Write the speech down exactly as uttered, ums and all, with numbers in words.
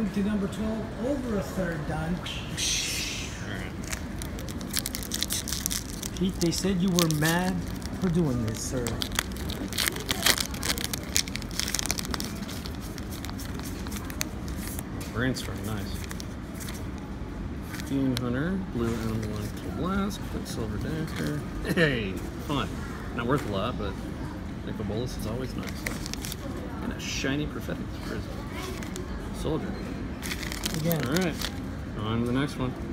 Moving to number twelve, over a third done. Pete, they said you were mad for doing this, sir. Brainstorm, nice. Fiend Hunter, blue animal and blast, quick silver dancer. Hey, fun. Not worth a lot, but nickel bolus is always nice. And a shiny prophetic prism. Soldier. Again. Alright, on to the next one.